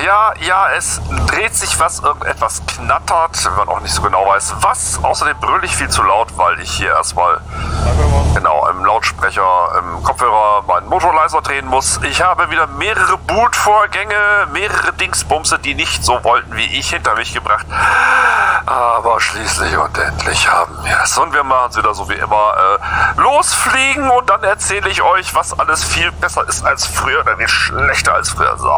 Ja, es dreht sich was, irgendetwas knattert, wenn man auch nicht so genau weiß was. Außerdem brülle ich viel zu laut, weil ich hier erstmal genau im Lautsprecher, im Kopfhörer meinen Motorleiser drehen muss. Ich habe wieder mehrere Bootvorgänge, mehrere Dingsbumse, die nicht so wollten wie ich, hinter mich gebracht. Aber schließlich und endlich haben wir es. Und wir machen es wieder so wie immer. Losfliegen und dann erzähle ich euch, was alles viel besser ist als früher oder wie schlechter als früher. So.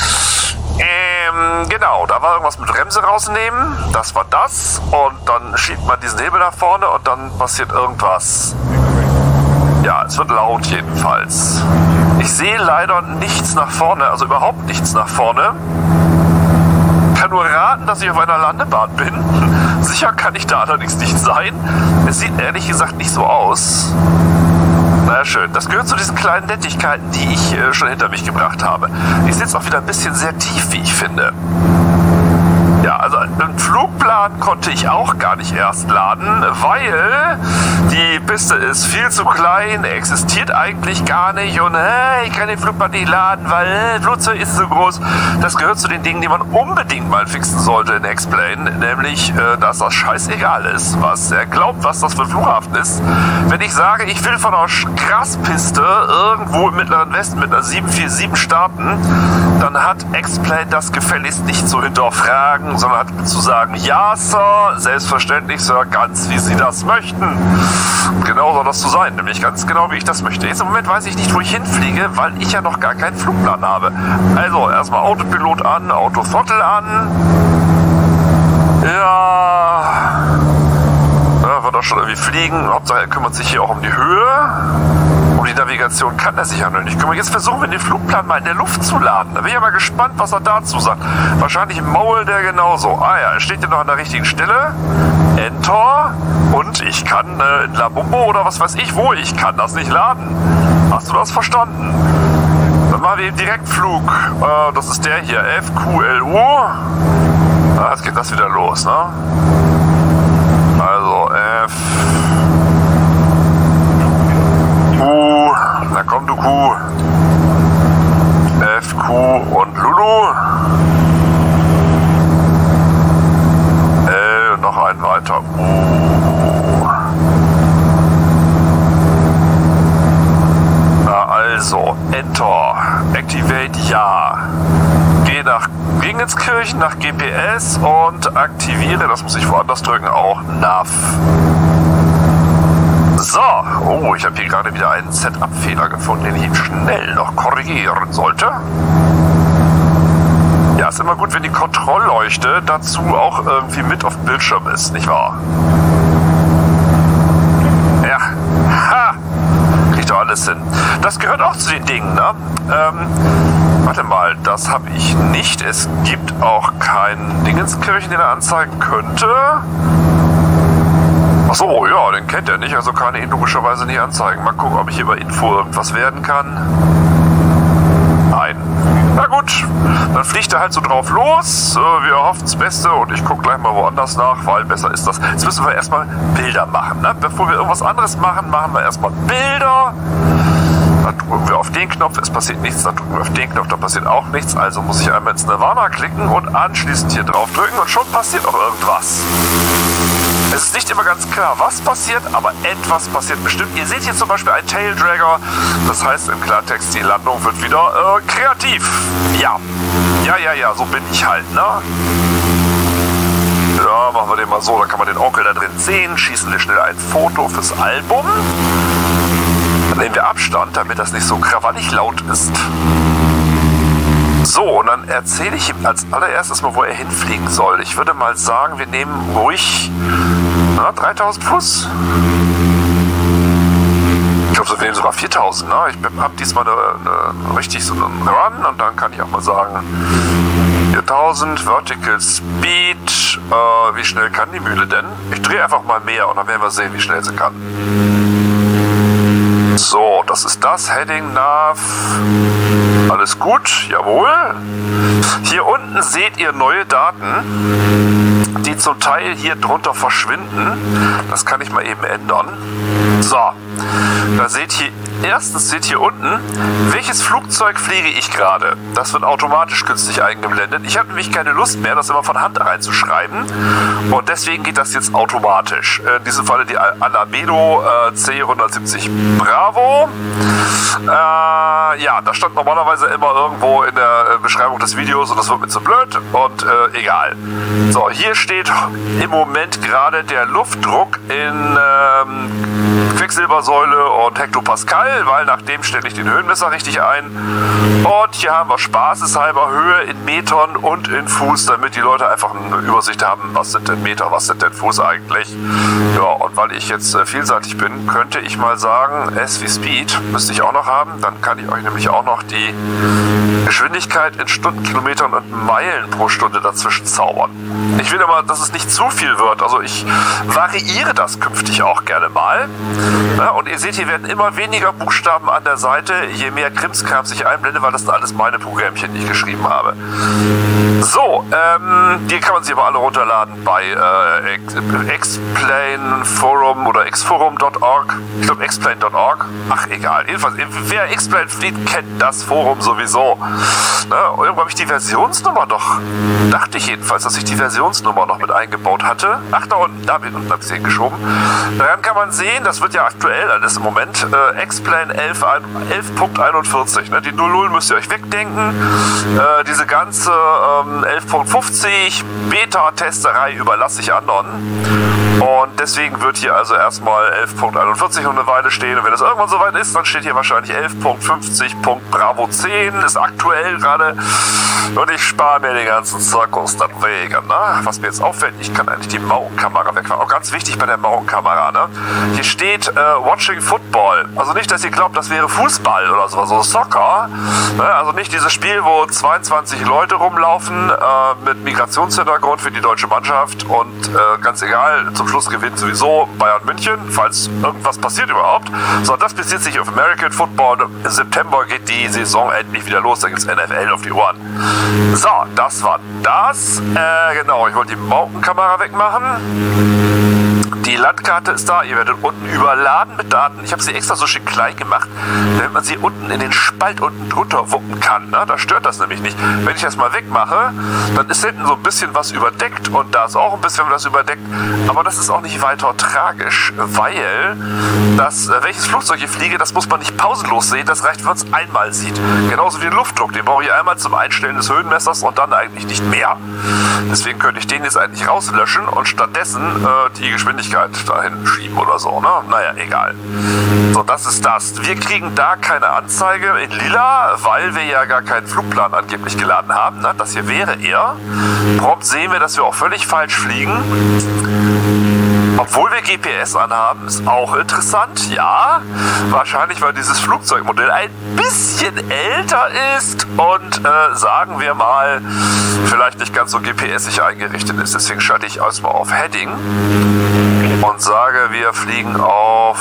Genau, da war irgendwas mit Bremse rausnehmen. Das war das. Und dann schiebt man diesen Hebel nach vorne und dann passiert irgendwas. Ja, es wird laut jedenfalls. Ich sehe leider nichts nach vorne, also überhaupt nichts nach vorne. Kann nur raten, dass ich auf einer Landebahn bin. Sicher kann ich da allerdings nicht sein. Es sieht ehrlich gesagt nicht so aus. Na ja, schön. Das gehört zu diesen kleinen Nettigkeiten, die ich schon hinter mich gebracht habe. Ich sitze auch wieder ein bisschen sehr tief, wie ich finde. Ja, also einen Flugplan konnte ich auch gar nicht erst laden, weil die Piste ist viel zu klein, existiert eigentlich gar nicht und ich kann den Flugplan nicht laden, weil das Flugzeug ist so groß. Das gehört zu den Dingen, die man unbedingt mal fixen sollte in X-Plane, nämlich, dass das scheißegal ist, was er glaubt, was das für ein Flughafen ist. Wenn ich sage, ich will von einer Grasspiste irgendwo im Mittleren Westen mit einer 747 starten, dann hat X-Plane das gefälligst nicht zu hinterfragen, sondern hat zu sagen, ja, Sir, selbstverständlich, Sir, ganz wie Sie das möchten. Und genau soll das so sein, nämlich ganz genau, wie ich das möchte. Jetzt im Moment weiß ich nicht, wo ich hinfliege, weil ich ja noch gar keinen Flugplan habe. Also, erstmal Autopilot an, Autothrottle an. Ja, wird doch schon irgendwie fliegen. Hauptsache, er kümmert sich hier auch um die Höhe. Um die Navigation kann er sich ja noch nicht kümmern. Jetzt versuchen wir den Flugplan mal in der Luft zu laden. Da bin ich aber gespannt, was er dazu sagt. Wahrscheinlich mault der genauso. Ah ja, er steht ja noch an der richtigen Stelle. Enter. Und ich kann in La Bumbo oder was weiß ich wo, ich kann das nicht laden. Hast du das verstanden? Dann machen wir eben Direktflug. Das ist der hier, FQLU. Jetzt geht das wieder los, ne? Also Q, na komm du Q, FQ und Lulu, L und noch ein weiter U. Na also, Enter, Activate Ja, geh nach Dingenskirchen, nach GPS und aktiviere, das muss ich woanders drücken, auch NAV. So, oh, ich habe hier gerade wieder einen Setup-Fehler gefunden, den ich schnell noch korrigieren sollte. Ja, ist immer gut, wenn die Kontrollleuchte dazu auch irgendwie mit auf dem Bildschirm ist, nicht wahr? Ja, ha, kriegt doch alles hin. Das gehört auch zu den Dingen, ne? Warte mal, das habe ich nicht. Es gibt auch keinen Dingenskirchen, den er anzeigen könnte. Achso, ja, den kennt er nicht, also kann er ihn logischerweise nicht anzeigen. Mal gucken, ob ich hier bei Info irgendwas werden kann. Nein. Na gut, dann fliegt er halt so drauf los. Wir hoffen das Beste und ich gucke gleich mal woanders nach, weil besser ist das. Jetzt müssen wir erstmal Bilder machen, ne? Bevor wir irgendwas anderes machen, machen wir erstmal Bilder. Dann drücken wir auf den Knopf, es passiert nichts, dann drücken wir auf den Knopf, dann passiert auch nichts. Also muss ich einmal ins Nirvana klicken und anschließend hier drauf drücken und schon passiert auch irgendwas. Es ist nicht immer ganz klar, was passiert, aber etwas passiert bestimmt. Ihr seht hier zum Beispiel einen Taildragger, das heißt im Klartext, die Landung wird wieder kreativ. Ja, so bin ich halt, ne? Ja, machen wir den mal so, da kann man den Onkel da drin sehen, schießen wir schnell ein Foto fürs Album. Dann nehmen wir Abstand, damit das nicht so krawallig laut ist. So, und dann erzähle ich ihm als allererstes mal, wo er hinfliegen soll. Ich würde mal sagen, wir nehmen ruhig 3000 Fuß. Ich glaube, wir nehmen sogar 4000. Ne? Ich habe diesmal richtig so einen Run und dann kann ich auch mal sagen 4000 Vertical Speed. Wie schnell kann die Mühle denn? Ich drehe einfach mal mehr und dann werden wir sehen, wie schnell sie kann. So, das ist das. Heading Nav. Alles gut, jawohl. Hier unten seht ihr neue Daten, die zum Teil hier drunter verschwinden. Das kann ich mal eben ändern. So, da seht ihr, erstens seht ihr unten, welches Flugzeug fliege ich gerade. Das wird automatisch künstlich eingeblendet. Ich habe nämlich keine Lust mehr, das immer von Hand reinzuschreiben. Und deswegen geht das jetzt automatisch. In diesem Falle die Alamedo C170 Bravo. Ja, das stand normalerweise immer irgendwo in der Beschreibung des Videos und das wird mir zu blöd und egal. So, hier steht im Moment gerade der Luftdruck in Quecksilbersäule und Hektopascal, weil nach dem stelle ich den Höhenmesser richtig ein. Und hier haben wir spaßeshalber Höhe in Metern und in Fuß, damit die Leute einfach eine Übersicht haben, was sind denn Meter, was sind denn Fuß eigentlich. Ja, und weil ich jetzt vielseitig bin, könnte ich mal sagen, S wie Speed müsste ich auch noch haben. Dann kann ich euch nämlich auch noch die Geschwindigkeit in Stundenkilometern und Meilen pro Stunde dazwischen zaubern. Ich will immer, dass es nicht zu viel wird. Also ich variiere das künftig auch gerne mal. Ja, und ihr seht, hier werden immer weniger Buchstaben an der Seite, je mehr Krimskrams ich einblende, weil das sind alles meine Programmchen, die ich geschrieben habe. So, die kann man sich aber alle runterladen bei Explain Forum oder xforum.org. Ich glaube explain.org. Ach, egal. Jedenfalls, wer Explain fliegt, kennt das Forum sowieso. Ne? Irgendwo habe ich die Versionsnummer doch. Dachte ich jedenfalls, dass ich die Versionsnummer noch mit eingebaut hatte. Ach, da unten habe ich sie hingeschoben. Daran kann man sehen, das wird ja aktuell alles im Moment. Explain 11.41. Ne? Die 00 müsst ihr euch wegdenken. Diese ganze 11.50 Beta-Testerei überlasse ich anderen. Und deswegen wird hier also erstmal 11.41 noch eine Weile stehen. Und wenn es irgendwann soweit ist, dann steht hier wahrscheinlich 11.50.Bravo 10. Ist aktuell gerade. Und ich spare mir den ganzen Zirkus dann wegen. Ne? Was mir jetzt auffällt, ich kann eigentlich die Mauenkamera wegfahren. Auch ganz wichtig bei der Mauenkamera. Ne? Hier steht Watching Football. Also nicht, dass ihr glaubt, das wäre Fußball oder so Soccer. Ne? Also nicht dieses Spiel, wo 22 Leute rumlaufen mit Migrationshintergrund für die deutsche Mannschaft. Und ganz egal, zum Schluss gewinnt sowieso Bayern München, falls irgendwas passiert überhaupt. So, das bezieht sich auf American Football. Im September geht die Saison endlich wieder los. Da gibt es NFL auf die Ohren. So, das war das. Genau, ich wollte die Mauenkamera wegmachen. Die Landkarte ist da, ihr werdet unten überladen mit Daten. Ich habe sie extra so schön klein gemacht, damit man sie unten in den Spalt unten drunter wuppen kann. Ne? Da stört das nämlich nicht. Wenn ich das mal wegmache, dann ist hinten so ein bisschen was überdeckt und da ist auch ein bisschen was überdeckt. Aber das ist auch nicht weiter tragisch, weil welches Flugzeug ich fliege, das muss man nicht pausenlos sehen. Das reicht, wenn man es einmal sieht. Genauso wie den Luftdruck. Den brauche ich einmal zum Einstellen des Höhenmessers und dann eigentlich nicht mehr. Deswegen könnte ich den jetzt eigentlich rauslöschen und stattdessen die Geschwindigkeit dahin schieben oder so, ne? Naja, egal. So, das ist das. Wir kriegen da keine Anzeige in lila, weil wir ja gar keinen Flugplan angeblich geladen haben, ne? Das hier wäre er. Prompt sehen wir, dass wir auch völlig falsch fliegen. Obwohl wir GPS anhaben, ist auch interessant, ja. Wahrscheinlich, weil dieses Flugzeugmodell ein bisschen älter ist und, sagen wir mal, vielleicht nicht ganz so GPS-ig eingerichtet ist. Deswegen schalte ich erstmal auf Heading und sage, wir fliegen auf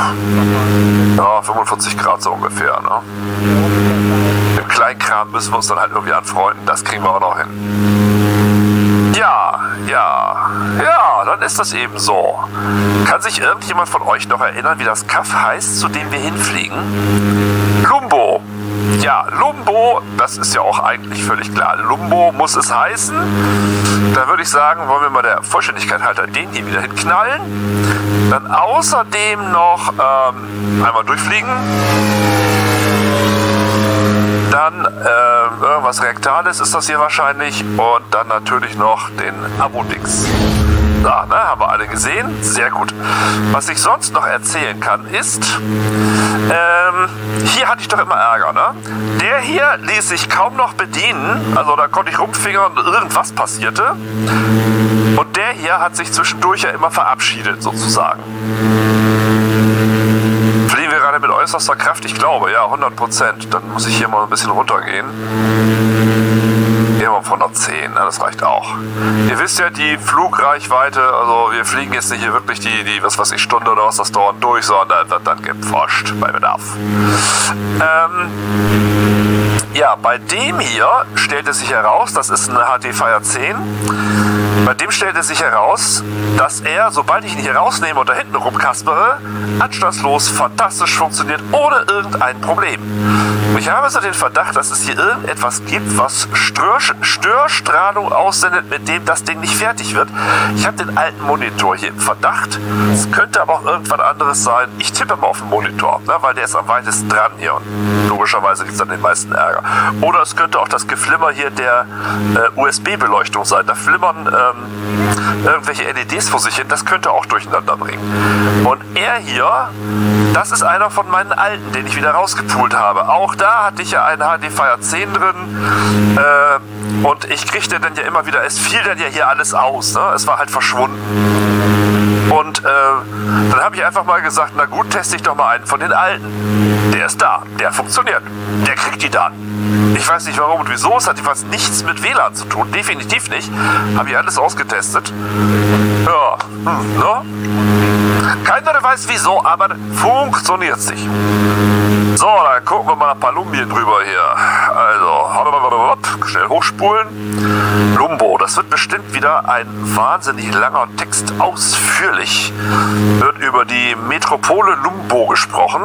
45 Grad so ungefähr. Ne? Im Kleinkram müssen wir uns dann halt irgendwie anfreunden. Das kriegen wir auch noch hin. Ja, dann ist das eben so. Kann sich irgendjemand von euch noch erinnern, wie das Kaff heißt, zu dem wir hinfliegen? Lumbo. Ja, Lumbo, das ist ja auch eigentlich völlig klar. Lumbo muss es heißen. Da würde ich sagen, wollen wir mal der Vollständigkeit halber den hier wieder hinknallen. Dann außerdem noch einmal durchfliegen. Dann irgendwas Rektales ist das hier wahrscheinlich. Und dann natürlich noch den Abo-Dings. Da, ne, haben wir alle gesehen. Sehr gut. Was ich sonst noch erzählen kann, ist, hier hatte ich doch immer Ärger, ne? Der hier ließ sich kaum noch bedienen. Also da konnte ich rumfingern und irgendwas passierte. Und der hier hat sich zwischendurch ja immer verabschiedet, sozusagen. Fliegen wir gerade mit äußerster Kraft? Ich glaube, ja, 100%. Dann muss ich hier mal ein bisschen runtergehen. Gehen wir auf 110, na, das reicht auch. Ihr wisst ja, die Flugreichweite, also wir fliegen jetzt nicht hier wirklich die was weiß ich, Stunde oder was das dauert durch, sondern wird dann geforscht bei Bedarf. ja, bei dem hier stellt es sich heraus, das ist ein HD Fire 10, bei dem stellt es sich heraus, dass er, sobald ich ihn hier rausnehme und da hinten rumkaspere, anstandslos fantastisch funktioniert, ohne irgendein Problem. Und ich habe so den Verdacht, dass es hier irgendetwas gibt, was Störstrahlung aussendet, mit dem das Ding nicht fertig wird. Ich habe den alten Monitor hier im Verdacht. Es könnte aber auch irgendwas anderes sein. Ich tippe mal auf den Monitor, ne, weil der ist am weitesten dran hier und logischerweise gibt es dann den meisten Ärger. Oder es könnte auch das Geflimmer hier der USB-Beleuchtung sein. Da flimmern irgendwelche LEDs vor sich hin. Das könnte auch durcheinander bringen. Und er hier, das ist einer von meinen alten, den ich wieder rausgepoolt habe. Auch da hatte ich ja einen HD Fire 10 drin. Und ich kriegte dann ja immer wieder, es fiel dann ja hier alles aus. Ne? Es war halt verschwunden. Und dann habe ich einfach mal gesagt, na gut, teste ich doch mal einen von den alten. Der ist da, der funktioniert, der kriegt die Daten. Ich weiß nicht warum und wieso, es hat jedenfalls nichts mit WLAN zu tun, definitiv nicht. Habe ich alles ausgetestet. Ja, ne? Keiner weiß wieso, aber funktioniert es nicht. So, dann gucken wir mal ein paar Lumbien drüber hier. Also, schnell hochspulen. Lumbo, das wird bestimmt wieder ein wahnsinnig langer Text. Ausführlich wird über die Metropole Lumbo gesprochen.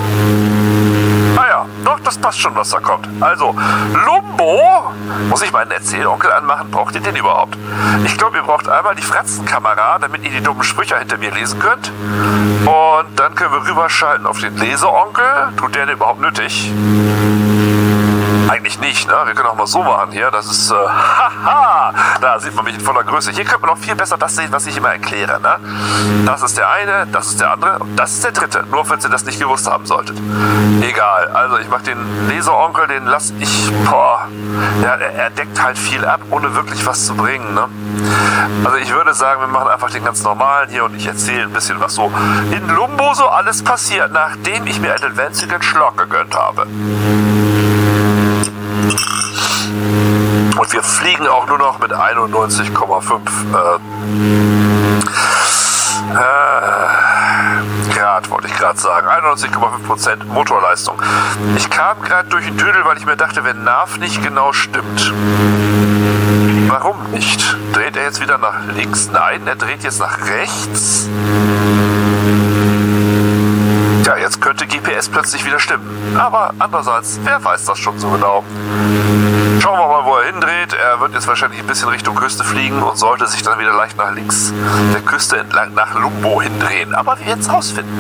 Ah ja, doch, das passt schon, was da kommt. Also, Lumbo, muss ich meinen Erzählonkel anmachen? Braucht ihr den überhaupt? Ich glaube, ihr braucht einmal die Fratzenkamera, damit ihr die dummen Sprüche hinter mir lesen könnt. Und dann können wir rüberschalten auf den Leseonkel. Tut der denn überhaupt nötig? Eigentlich nicht, ne? Wir können auch mal so machen hier. Das ist, haha, da sieht man mich in voller Größe. Hier könnte man noch viel besser das sehen, was ich immer erkläre, ne? Das ist der eine, das ist der andere und das ist der dritte. Nur, falls ihr das nicht gewusst haben solltet. Egal, also ich mache den Leseonkel, den lasse ich, ja, er deckt halt viel ab, ohne wirklich was zu bringen, ne? Also ich würde sagen, wir machen einfach den ganz normalen hier und ich erzähle ein bisschen, was so in Lumbo so alles passiert, nachdem ich mir einen winzigen Schlag gegönnt habe. Und wir fliegen auch nur noch mit 91,5 Grad, wollte ich gerade sagen. 91,5% Motorleistung. Ich kam gerade durch den Dödel, weil ich mir dachte, wenn NAV nicht genau stimmt. Warum nicht? Dreht er jetzt wieder nach links? Nein, er dreht jetzt nach rechts. Ja, jetzt könnte GPS plötzlich wieder stimmen. Aber andererseits, wer weiß das schon so genau? Schauen wir mal, wo er hindreht. Er wird jetzt wahrscheinlich ein bisschen Richtung Küste fliegen und sollte sich dann wieder leicht nach links der Küste entlang nach Lumbo hindrehen. Aber wir werden es rausfinden.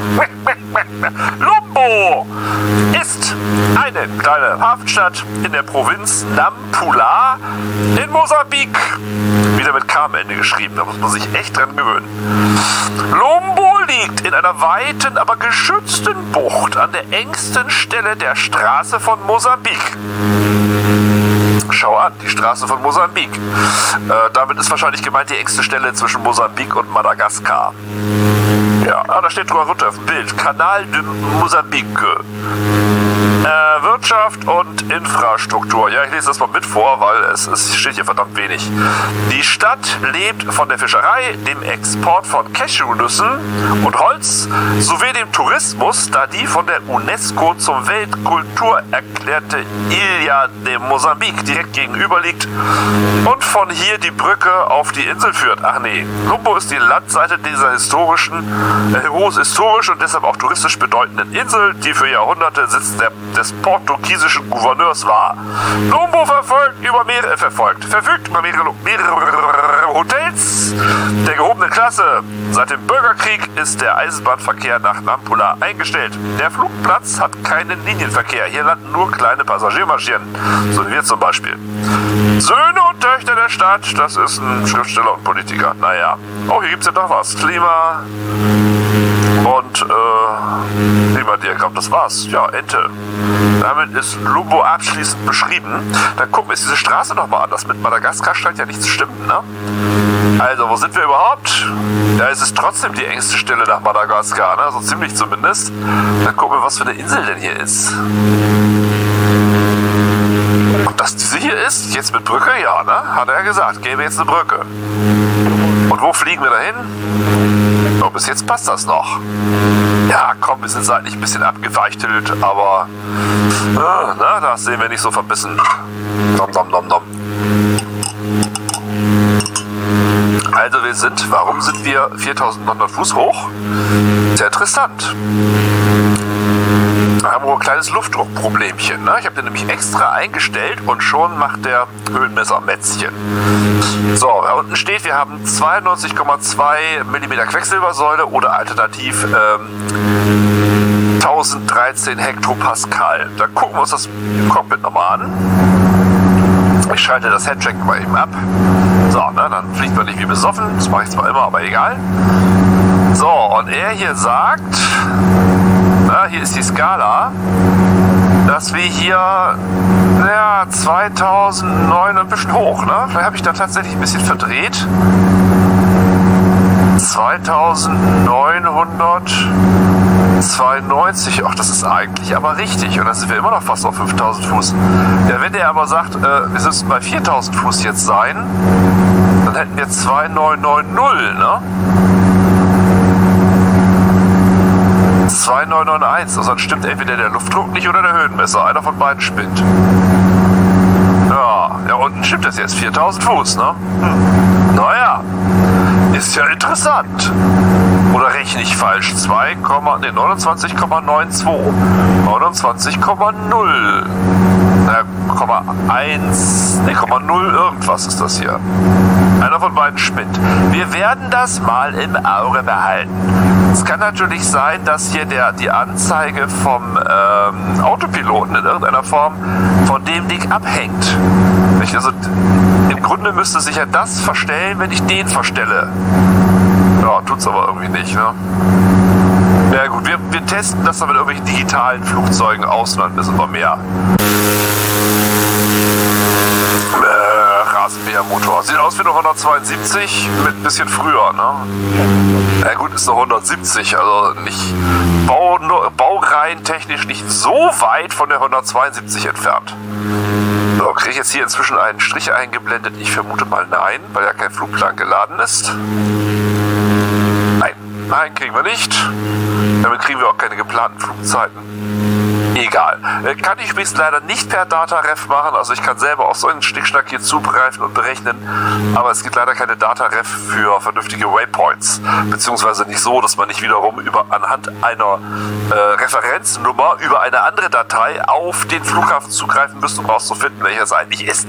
Lumbo ist eine kleine Hafenstadt in der Provinz Nampula in Mosambik. Wieder mit K am Ende geschrieben, da muss man sich echt dran gewöhnen. Lumbo liegt in einer weiten, aber geschützten Bucht an der engsten Stelle der Straße von Mosambik. Schau an, die Straße von Mosambik. Damit ist wahrscheinlich gemeint die engste Stelle zwischen Mosambik und Madagaskar. Ja, da steht drüber runter auf dem Bild. Canal de Mosambike. Wirtschaft und Infrastruktur. Ja, ich lese das mal mit vor, weil es steht hier verdammt wenig. Die Stadt lebt von der Fischerei, dem Export von Cashewnüssen und Holz sowie dem Tourismus, da die von der UNESCO zum Weltkultur erklärte Ilha de Mosambik direkt gegenüber liegt und von hier die Brücke auf die Insel führt. Ach nee, Lumbo ist die Landseite dieser historisch und deshalb auch touristisch bedeutenden Insel, die für Jahrhunderte Sitz des portugiesischen Gouverneurs war. Lumbo verfügt über mehrere Hotels der gehobenen Klasse. Seit dem Bürgerkrieg ist der Eisenbahnverkehr nach Nampula eingestellt. Der Flugplatz hat keinen Linienverkehr. Hier landen nur kleine Passagiermaschinen, so wie wir zum Beispiel. Söhne und Töchter der Stadt, das ist ein Schriftsteller und Politiker. Naja, oh, hier gibt es ja doch was. Klima und Klimadiagramm, das war's. Ja, Ente. Damit ist Lumbo abschließend beschrieben. Dann gucken wir uns diese Straße nochmal an. Das mit Madagaskar scheint ja nicht zu stimmen, ne? Also, wo sind wir überhaupt? Ja, es ist trotzdem die engste Stelle nach Madagaskar, ne? So ziemlich zumindest. Dann gucken wir, was für eine Insel denn hier ist. Und dass diese hier ist, jetzt mit Brücke, ja, ne? Hat er ja gesagt, gäbe jetzt eine Brücke. Und Und wo fliegen wir dahin? Oh, bis jetzt passt das noch. Ja, komm, wir sind seitlich ein bisschen abgeweichtelt, aber na, das sehen wir nicht so verbissen. Nom, nom, nom, nom. Also warum sind wir 4900 Fuß hoch? Sehr interessant. Da haben wir ein kleines Luftdruckproblemchen. Ne? Ich habe den nämlich extra eingestellt und schon macht der Höhenmesser Mätzchen. So, da unten steht, wir haben 92,2 mm Quecksilbersäule oder alternativ 1013 Hektopascal. Dann gucken wir uns das Cockpit nochmal an. Ich schalte das Headcheck mal eben ab. So, ne, dann fliegt man nicht wie besoffen. Das mache ich zwar immer, aber egal. So, und er hier sagt, na, hier ist die Skala, dass wir hier, ja, 2009 ein bisschen hoch, ne? Vielleicht habe ich da tatsächlich ein bisschen verdreht. 2992, ach, das ist eigentlich aber richtig. Und dann sind wir immer noch fast auf 5000 Fuß. Ja, wenn der aber sagt, wir müssen bei 4000 Fuß jetzt sein, dann hätten wir 2990, ne? 2991, also dann stimmt entweder der Luftdruck nicht oder der Höhenmesser. Einer von beiden spinnt. Ja, unten stimmt das jetzt, 4000 Fuß, ne? Naja, ist ja interessant. Oder rechne ich falsch? 29,92. 29,0. 1, ne, 0 irgendwas ist das hier. Einer von beiden spinnt. Wir werden das mal im Auge behalten. Es kann natürlich sein, dass hier die Anzeige vom Autopiloten in irgendeiner Form von dem Ding abhängt. Also im Grunde müsste sich ja das verstellen, wenn ich den verstelle. Ja, tut's aber irgendwie nicht, ne? Ja gut, wir testen das dann mit irgendwelchen digitalen Flugzeugen aus und dann wissen wir mehr. Rasenmähermotor. Sieht aus wie eine 172 mit ein bisschen früher, ne? Ja gut, ist eine 170, also nicht baureihentechnisch nicht so weit von der 172 entfernt. So, kriege ich jetzt hier inzwischen einen Strich eingeblendet? Ich vermute mal nein, weil ja kein Flugplan geladen ist. Nein, kriegen wir nicht. Damit kriegen wir auch keine geplanten Flugzeiten. Egal. Kann ich übrigens leider nicht per Dataref machen. Also ich kann selber auf so einen Stickschnack hier zugreifen und berechnen. Aber es gibt leider keine Dataref für vernünftige Waypoints. Beziehungsweise nicht so, dass man nicht wiederum anhand einer Referenznummer über eine andere Datei auf den Flughafen zugreifen müsste, um rauszufinden, welcher es eigentlich ist.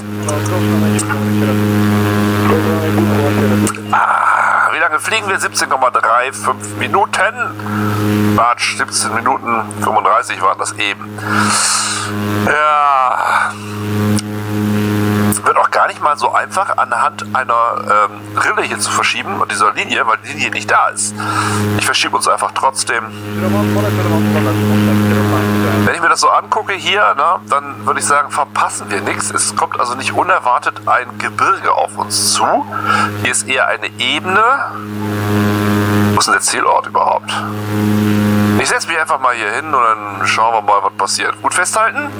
Wie lange fliegen wir? 17,35 Minuten. Quatsch, 17 Minuten 35 waren das eben. Ja. Wird auch gar nicht mal so einfach anhand einer Rille hier zu verschieben und dieser Linie, weil die Linie nicht da ist. Ich verschiebe uns einfach trotzdem. Wenn ich mir das so angucke hier, ne, dann würde ich sagen, verpassen wir nichts. Es kommt also nicht unerwartet ein Gebirge auf uns zu. Hier ist eher eine Ebene. Wo ist denn der Zielort überhaupt? Ich setze mich einfach mal hier hin und dann schauen wir mal, was passiert. Gut festhalten.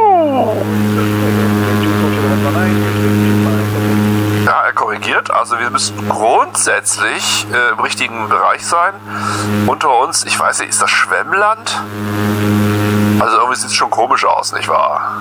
Ja, er korrigiert. Also wir müssen grundsätzlich im richtigen Bereich sein. Unter uns, ich weiß nicht, ist das Schwemmland? Also irgendwie sieht es schon komisch aus, nicht wahr?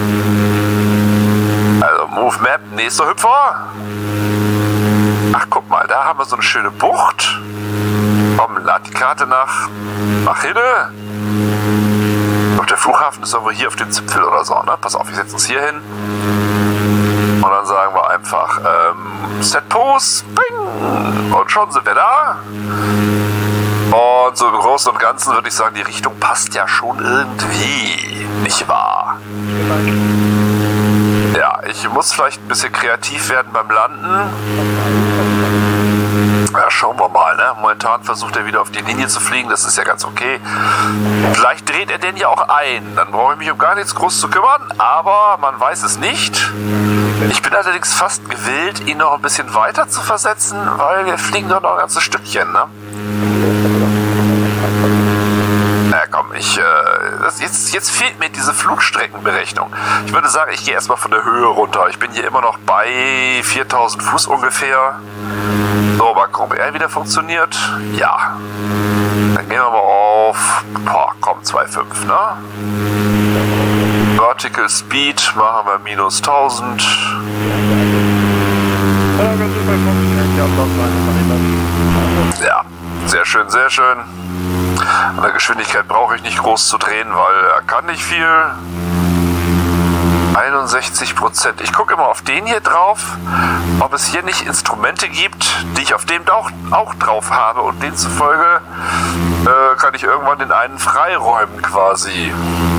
Also Move Map, nächster Hüpfer. Ach, guck mal, da haben wir so eine schöne Bucht. Komm, lad die Karte nach hinne. Und der Flughafen ist irgendwo hier auf dem Zipfel oder so, ne? Pass auf, wir setzen uns hier hin. Und dann sagen wir einfach, Set Pose, bing! Und schon sind wir da. Und so im Großen und Ganzen würde ich sagen, die Richtung passt ja schon irgendwie, nicht wahr? Ja, ich muss vielleicht ein bisschen kreativ werden beim Landen. Ja, schauen wir mal, ne? Momentan versucht er wieder auf die Linie zu fliegen, das ist ja ganz okay. Vielleicht dreht er den ja auch ein, dann brauche ich mich um gar nichts groß zu kümmern, aber man weiß es nicht. Ich bin allerdings fast gewillt, ihn noch ein bisschen weiter zu versetzen, weil wir fliegen doch noch ein ganzes Stückchen, ne? Na komm, jetzt fehlt mir diese Flugstreckenberechnung. Ich würde sagen, ich gehe erstmal von der Höhe runter. Ich bin hier immer noch bei 4000 Fuß ungefähr. So, mal gucken, ob er wieder funktioniert. Ja. Dann gehen wir mal auf, komm, 2,5, ne? Vertical Speed machen wir minus 1000. Ja, sehr schön, sehr schön. An der Geschwindigkeit brauche ich nicht groß zu drehen, weil er kann nicht viel. 61%. Ich gucke immer auf den hier drauf, ob es hier nicht Instrumente gibt, die ich auf dem auch drauf habe, und demzufolge kann ich irgendwann den einen freiräumen quasi.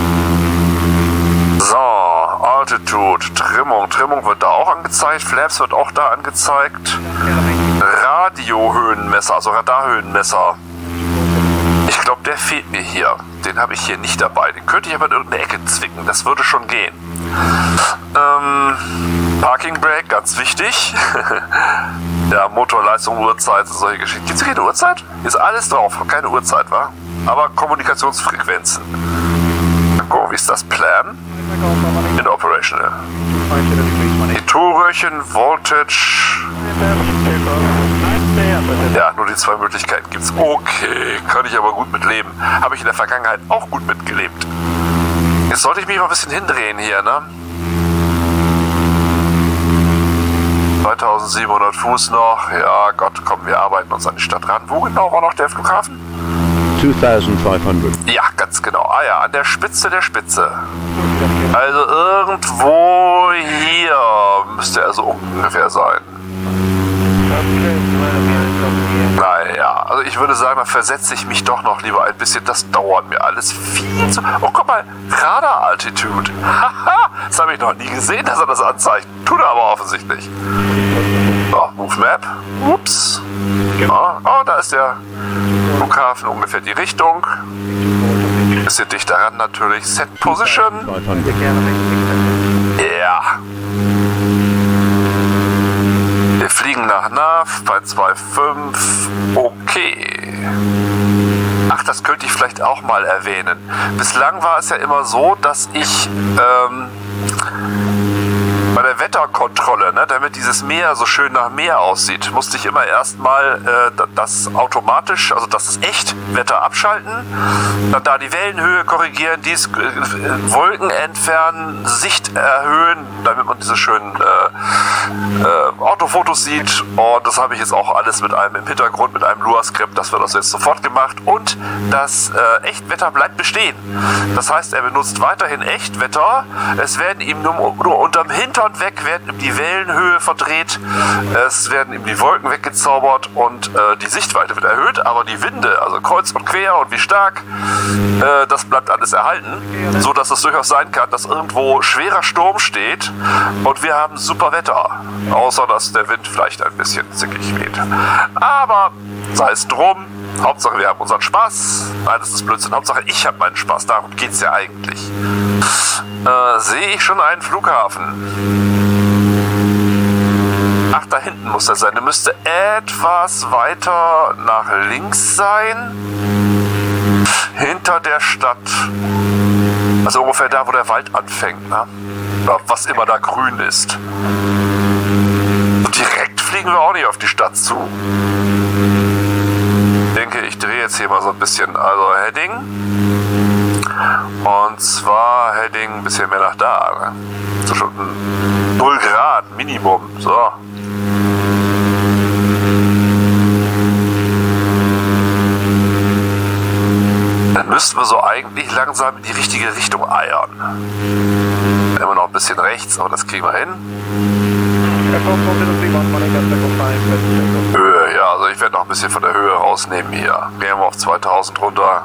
So, Altitude, Trimmung. Trimmung wird da auch angezeigt, Flaps wird auch da angezeigt. Radiohöhenmesser, also Radarhöhenmesser. Ich glaube, der fehlt mir hier. Den habe ich hier nicht dabei. Den könnte ich aber in irgendeine Ecke zwicken. Das würde schon gehen. Parking Brake, ganz wichtig. Ja, Motorleistung, Uhrzeit, solche Geschichten. Gibt es hier keine Uhrzeit? Ist alles drauf. Keine Uhrzeit, wa? Aber Kommunikationsfrequenzen. Dann gucken, wie ist das Plan? In Operational. Die Tourröhrchen, Voltage. Ja, nur die zwei Möglichkeiten gibt's. Okay, kann ich aber gut mit leben. Habe ich in der Vergangenheit auch gut mitgelebt. Jetzt sollte ich mich mal ein bisschen hindrehen hier, ne? 2700 Fuß noch. Ja, Gott, komm, wir arbeiten uns an die Stadt ran. Wo genau war noch der Flughafen? 2500. Ja, ganz genau. Ah ja, an der Spitze der Spitze. Also irgendwo hier müsste er so ungefähr sein. Naja, also ich würde sagen, da versetze ich mich doch noch lieber ein bisschen. Das dauert mir alles viel zu... Oh, guck mal, Radar-Altitude. Haha, das habe ich noch nie gesehen, dass er das anzeigt. Tut er aber offensichtlich. So, Move Map. Ups. Ja, oh, da ist der Flughafen, ungefähr die Richtung. Bisschen dichter ran natürlich. Set Position. Ja. Wir fliegen nach Nav bei 2,5. Okay. Ach, das könnte ich vielleicht auch mal erwähnen. Bislang war es ja immer so, dass ich bei der Wetterkontrolle, ne, damit dieses Meer so schön nach Meer aussieht, musste ich immer erstmal das automatisch, also das Echtwetter abschalten, dann da die Wellenhöhe korrigieren, dies Wolken entfernen, Sicht erhöhen, damit man diese schönen Autofotos sieht. Und das habe ich jetzt auch alles mit einem im Hintergrund, mit einem Lua-Skript, das wird das jetzt sofort gemacht. Und das Echtwetter bleibt bestehen. Das heißt, er benutzt weiterhin Echtwetter. Es werden ihm nur unterm Hintern weg, werden ihm die Wellenhöhe verdreht, es werden ihm die Wolken weggezaubert und die Sichtweite wird erhöht, aber die Winde, also kreuz und quer und wie stark, das bleibt alles erhalten, so dass es durchaus sein kann, dass irgendwo schwerer Sturm steht und wir haben super Wetter, außer dass der Wind vielleicht ein bisschen zickig weht. Aber sei es drum, Hauptsache wir haben unseren Spaß. Nein, das ist Blödsinn. Hauptsache ich habe meinen Spaß. Darum geht es ja eigentlich. Sehe ich schon einen Flughafen? Ach, da hinten muss er sein. Der müsste etwas weiter nach links sein. Hinter der Stadt. Also ungefähr da, wo der Wald anfängt. Ne? Oder was immer da grün ist. Und direkt fliegen wir auch nicht auf die Stadt zu. Ich denke, ich drehe jetzt hier mal so ein bisschen. Also Heading. Und zwar Heading ein bisschen mehr nach da. Ne? So schon 0 Grad Minimum. So. Dann müssten wir so eigentlich langsam in die richtige Richtung eiern. Immer noch ein bisschen rechts, aber das kriegen wir hin. Höhe, ja, also ich werde noch ein bisschen von der Höhe rausnehmen hier. Gehen wir auf 2000 runter.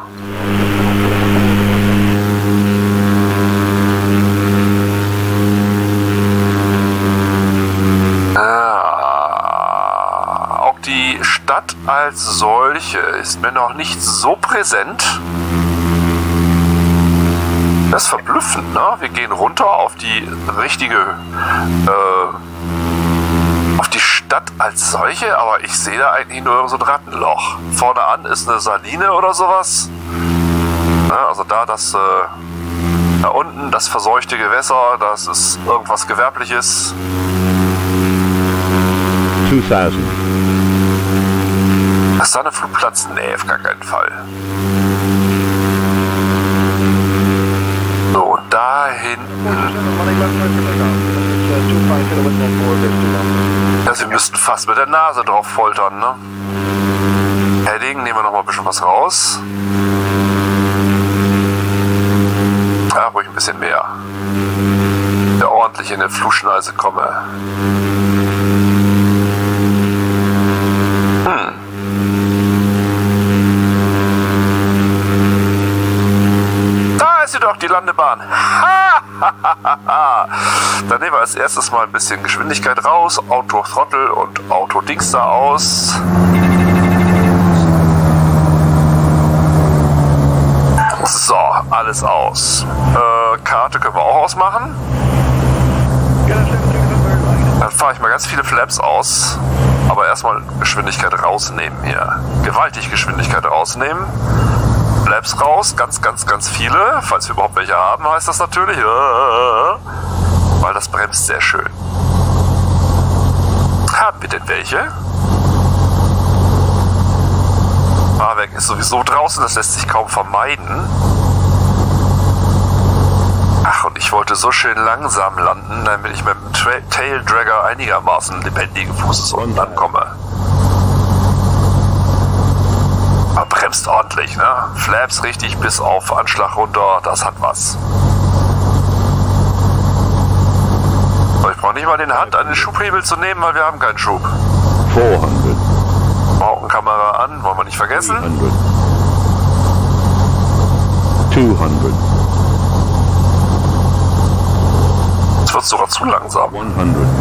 Auch die Stadt als solche ist mir noch nicht so präsent. Das ist verblüffend, ne? Wir gehen runter auf die richtige, auf die Stadt als solche, aber ich sehe da eigentlich nur so ein Rattenloch. Vorne an ist eine Saline oder sowas. Ja, also da da unten das verseuchte Gewässer, das ist irgendwas Gewerbliches. 2000. Ist da ein Flugplatz? Nee, auf gar keinen Fall. So, und da hinten. Also wir müssten fast mit der Nase drauf foltern, ne? Heading, nehmen wir noch mal ein bisschen was raus. Ja, ruhig ein bisschen mehr. Der ordentlich in eine Flugschneise komme. Da ist sie doch, die Landebahn. Dann nehmen wir als erstes mal ein bisschen Geschwindigkeit raus. Auto-Throttle und Auto-Dings da aus. So, alles aus. Karte können wir auch ausmachen. Dann fahre ich mal ganz viele Flaps aus. Aber erstmal Geschwindigkeit rausnehmen hier. Gewaltig Geschwindigkeit rausnehmen. Flaps raus, ganz viele. Falls wir überhaupt welche haben, heißt das natürlich. Weil das bremst sehr schön. Haben wir denn welche? Fahrwerk ist sowieso draußen, das lässt sich kaum vermeiden. Ach, und ich wollte so schön langsam landen, damit ich mit dem Taildragger einigermaßen lebendigen Fußes unten ankomme. Aber bremst ordentlich, ne? Flaps richtig bis auf Anschlag runter, das hat was. Aber ich brauche nicht mal den Hand an den Schubhebel zu nehmen, weil wir haben keinen Schub. 400. Kamera an, wollen wir nicht vergessen. 300. 200. Jetzt wird es sogar zu langsam. 100.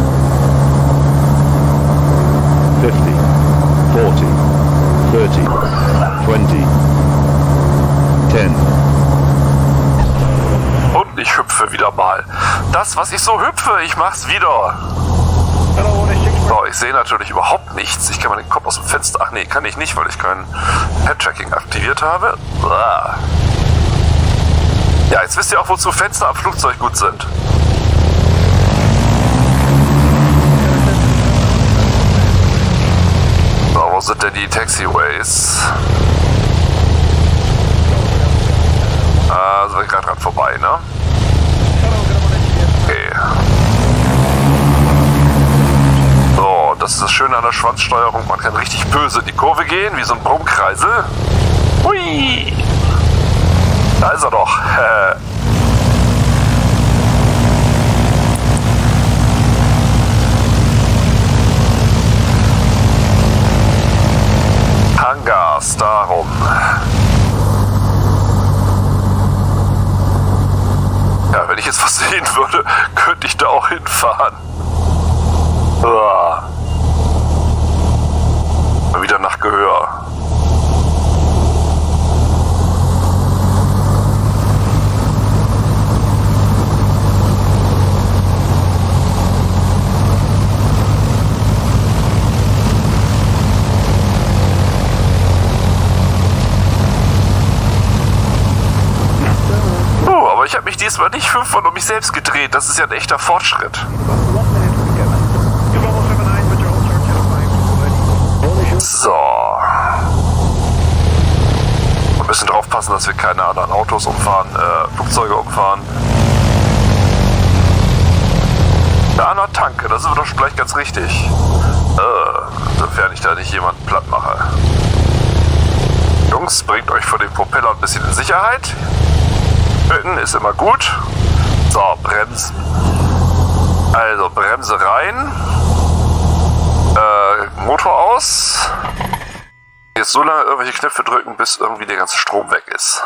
50. 40. 30. 20. 10. Und ich hüpfe wieder mal. Das, was ich so hüpfe, ich mach's wieder. So, ich sehe natürlich überhaupt nichts. Ich kann mal den Kopf aus dem Fenster... Ach nee, kann ich nicht, weil ich kein Head-Tracking aktiviert habe. Uah. Ja, jetzt wisst ihr auch, wozu Fenster am Flugzeug gut sind. So, wo sind denn die Taxiways? Sind wir gerade dran vorbei, ne? Okay. So, das ist das Schöne an der Schwanzsteuerung. Man kann richtig böse in die Kurve gehen, wie so ein Brummkreisel. Hui! Da ist er doch. Hangars, darum. Ja, wenn ich jetzt was sehen würde, könnte ich da auch hinfahren. Uah. Mal wieder nach Gehör. Aber ich habe mich diesmal nicht 5-mal um mich selbst gedreht. Das ist ja ein echter Fortschritt. So. Wir müssen drauf passen, dass wir keine anderen Autos umfahren, Flugzeuge umfahren. Da an der Tanke, da sind wir doch schon gleich ganz richtig. Sofern ich da nicht jemanden platt mache. Jungs, bringt euch vor dem Propeller ein bisschen in Sicherheit. Töten ist immer gut. So, bremsen. Also, Bremse rein. Motor aus. Jetzt so lange irgendwelche Knöpfe drücken, bis irgendwie der ganze Strom weg ist.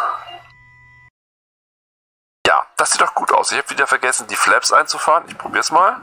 Ja, das sieht doch gut aus. Ich habe wieder vergessen, die Flaps einzufahren. Ich probiere es mal.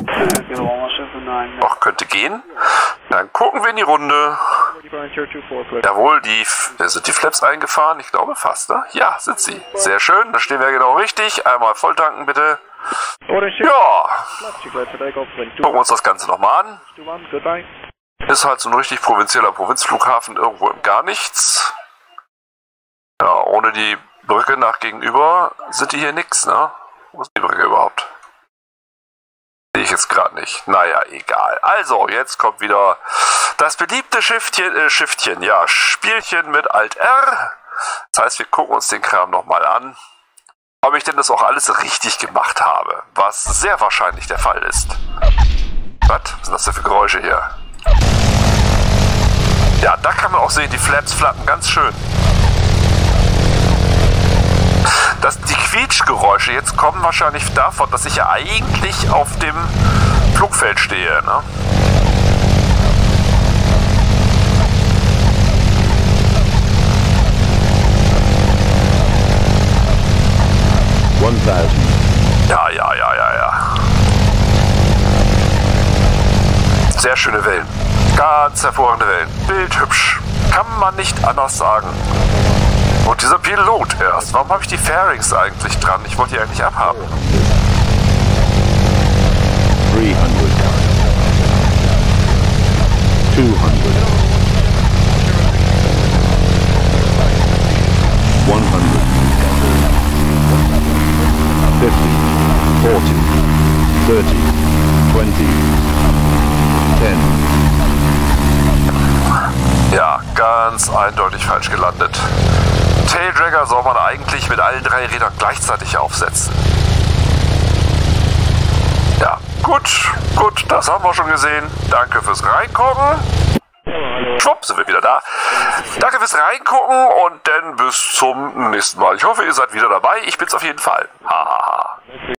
Doch, könnte gehen. Dann gucken wir in die Runde. Jawohl, sind die Flaps eingefahren? Ich glaube fast, ne? Ja, sind sie. Sehr schön, da stehen wir genau richtig. Einmal volltanken, bitte. Ja. Gucken wir uns das Ganze nochmal an. Ist halt so ein richtig provinzieller Provinzflughafen irgendwo im Gar nichts. Ja, ohne die Brücke nach gegenüber sind die hier nix, ne? Wo ist die Brücke überhaupt? Sehe ich jetzt gerade nicht. Naja, egal. Also, jetzt kommt wieder Das beliebte Spielchen mit Alt R. Das heißt, wir gucken uns den Kram nochmal an, ob ich denn das auch alles richtig gemacht habe, was sehr wahrscheinlich der Fall ist. Was sind das denn für Geräusche hier? Ja, da kann man auch sehen, die Flaps flappen ganz schön. Die Quietschgeräusche jetzt kommen wahrscheinlich davon, dass ich ja eigentlich auf dem Flugfeld stehe, ne? Ja. Sehr schöne Wellen. Ganz hervorragende Wellen. Bildhübsch. Kann man nicht anders sagen. Und dieser Pilot erst. Warum habe ich die Fairings eigentlich dran? Ich wollte die eigentlich abhaben. 300. 200. 100. 50. 40. 30. 20. 10. Ja, ganz eindeutig falsch gelandet. Taildragger soll man eigentlich mit allen 3 Rädern gleichzeitig aufsetzen. Ja, gut, das haben wir schon gesehen. Danke fürs Reingucken. Schwupp, sind wir wieder da. Danke fürs Reingucken und dann bis zum nächsten Mal. Ich hoffe, ihr seid wieder dabei. Ich bin's auf jeden Fall. Hahaha.